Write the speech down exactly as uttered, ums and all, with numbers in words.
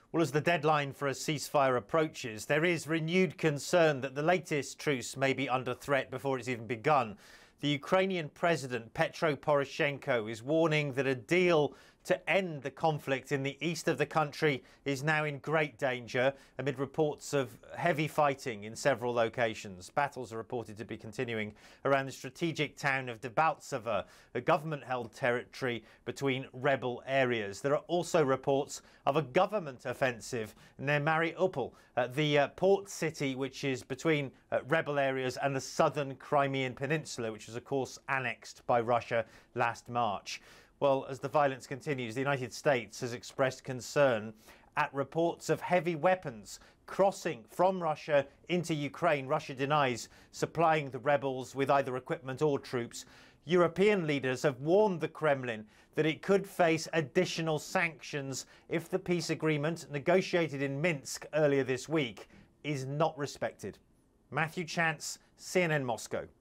Well, as the deadline for a ceasefire approaches, there is renewed concern that the latest truce may be under threat before it's even begun. The Ukrainian President Petro Poroshenko is warning that a deal to end the conflict in the east of the country is now in great danger amid reports of heavy fighting in several locations. Battles are reported to be continuing around the strategic town of Debaltseve, a government-held territory between rebel areas. There are also reports of a government offensive near Mariupol, uh, the uh, port city which is between uh, rebel areas and the southern Crimean Peninsula, which was of course annexed by Russia last March. Well, as the violence continues, the United States has expressed concern at reports of heavy weapons crossing from Russia into Ukraine. Russia denies supplying the rebels with either equipment or troops. European leaders have warned the Kremlin that it could face additional sanctions if the peace agreement negotiated in Minsk earlier this week is not respected. Matthew Chance, C N N Moscow.